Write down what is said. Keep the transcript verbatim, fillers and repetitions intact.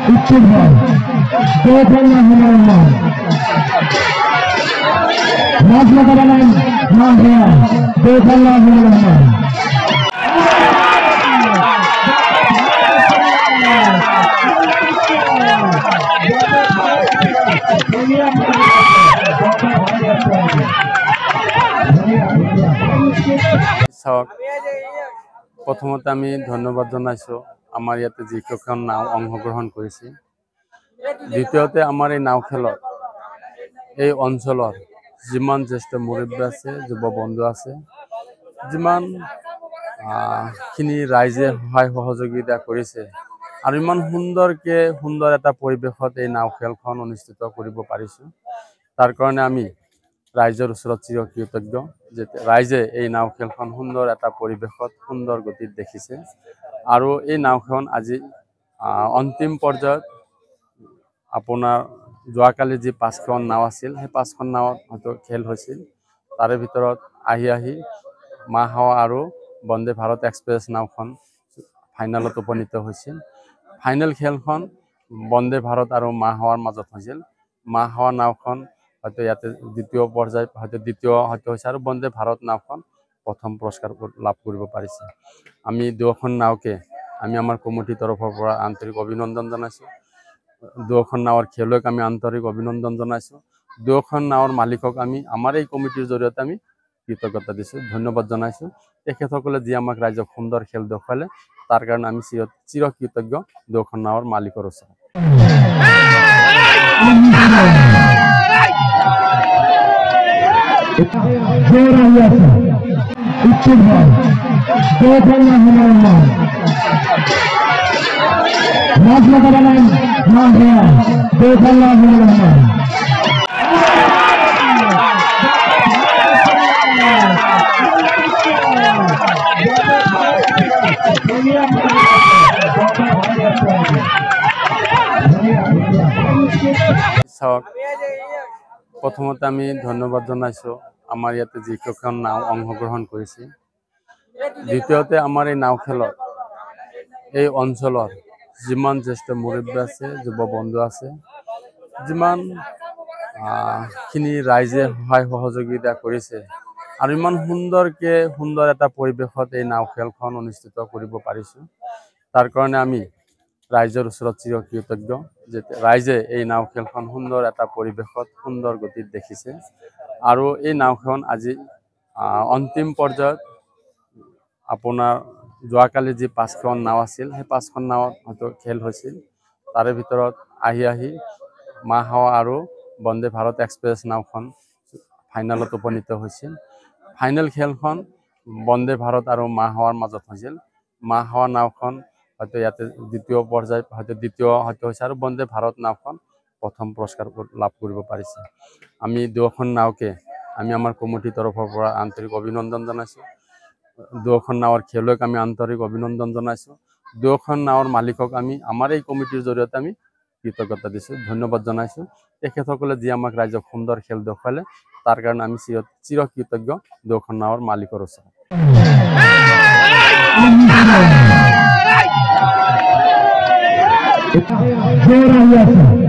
उत्तर भाई दो बल्ला हमारा नाच लगा बनाए ना गया दो बल्ला हमारा प्रथमते आमी धन्यवाद जानाइছো आमार याते जिकेखन नाव अंशग्रहण करिছে। द्वितीयते आमार এই नाव खेलत এই অঞ্চলৰ যিমান জ্যেষ্ঠ মুৰব্বী আছে যুৱ বন্ধু আছে যিমান খিনি ৰাইজে সহায় সহযোগিতা কৰিছে আৰু ইমান সুন্দৰকে সুন্দৰ এটা পৰিবেশত এই নাও খেলখন অনুষ্ঠিত কৰিব পাৰিছো তাৰ কাৰণে আমি ৰাইজৰ ওচৰত চিৰকৃতজ্ঞ যে ৰাইজে এই নাও খেলখন সুন্দৰ এটা পৰিবেশত সুন্দৰ গতিত দেখিছে আৰু এই নাওখন আজি অন্তিম পৰ্যায়ত আপোনাৰ যোৱাকালি যি পাঁচখন নাও আছিল সেই পাঁচখন নাৱত হয়তো খেল হৈছিল তাৰে ভিতৰত আহি আহি মা হাৱা আৰু বন্দে ভাৰত এক্সপ্ৰেছ নাওখন ফাইনেলত উপনীত হৈছিল। ফাইনেল খেলখন বন্দে ভাৰত আৰু মা হাৱাৰ মাজত হৈছিল। মা হাৱা নাওখন হয়তো ইয়াতে দ্বিতীয় পৰ্যায় হয়তো দ্বিতীয় হয়তো হৈছে আৰু বন্দে ভাৰত নাওখন প্ৰথম পুৰস্কাৰ লাভ কৰিব পাৰিছে। আমি দুখন নাওকে আমি আমাৰ কমিটিৰ তৰফৰ পৰা আন্তৰিক অভিনন্দন জনাইছো। দুখন নাৱৰ খেলুৱৈক আমি আন্তৰিক অভিনন্দন জনাইছো। দুখন নাৱৰ মালিকক আমি আমাৰ এই কমিটিৰ জৰিয়তে আমি কৃতজ্ঞতা দিছো, ধন্যবাদ জনাইছো। তেখেতসকলে যি আমাক ৰাইজক সুন্দৰ খেল দেখুৱালে তাৰ কাৰণে আমি চিৰ চিৰকৃতজ্ঞ দুখন নাৱৰ মালিকৰ ওচৰত। उत्तर भाई दो बल्ला हमारा नाच लगा बनाए ना गया दो बल्ला हमारा प्रथमते आमी धन्यवाद जानाइছো आमार याते जिकेखन नाव अंशग्रहण करिছে। द्वितीयते आमार এই नाव खेलत এই অঞ্চলৰ যিমান জ্যেষ্ঠ মুৰব্বী আছে যুৱ বন্ধু আছে যিমান খিনি ৰাইজে সহায় সহযোগিতা কৰিছে আৰু ইমান সুন্দৰকে সুন্দৰ এটা পৰিবেশত এই নাও খেলখন অনুষ্ঠিত কৰিব পাৰিছো তাৰ কাৰণে আমি ৰাইজৰ ওচৰত চিৰকৃতজ্ঞ যে ৰাইজে এই নাও খেলখন সুন্দৰ এটা পৰিবেশত সুন্দৰ গতিত দেখিছে আৰু এই নাওখন আজি অন্তিম পৰ্যায়ত আপোনাৰ যোৱাকালি যি পাঁচখন নাও আছিল সেই পাঁচখন নাৱত হয়তো খেল হৈছিল তাৰে ভিতৰত আহি আহি মা হাৱা আৰু বন্দে ভাৰত এক্সপ্ৰেছ নাওখন ফাইনেলত উপনীত হৈছিল। ফাইনেল খেলখন বন্দে ভাৰত আৰু মা হাৱাৰ মাজত হৈছিল। মা হাৱা নাওখন হয়তো ইয়াতে দ্বিতীয় পৰ্যায় হয়তো দ্বিতীয় হয়তো হৈছে আৰু বন্দে ভাৰত নাওখন প্ৰথম পুৰস্কাৰ লাভ কৰিব পাৰিছে। আমি দুখন নাওকে আমি আমাৰ কমিটিৰ তৰফৰ পৰা আন্তৰিক অভিনন্দন জনাইছো। দুখন নাৱৰ খেলুৱৈক আমি আন্তৰিক অভিনন্দন জনাইছো। দুখন নাৱৰ মালিকক আমি আমাৰ এই কমিটিৰ জৰিয়তে আমি কৃতজ্ঞতা দিছো, ধন্যবাদ জনাইছো। তেখেতসকলে যি আমাক ৰাইজক সুন্দৰ খেল দেখুৱালে তাৰ কাৰণে আমি চিৰ চিৰকৃতজ্ঞ দুখন নাৱৰ মালিকৰ ওচৰত।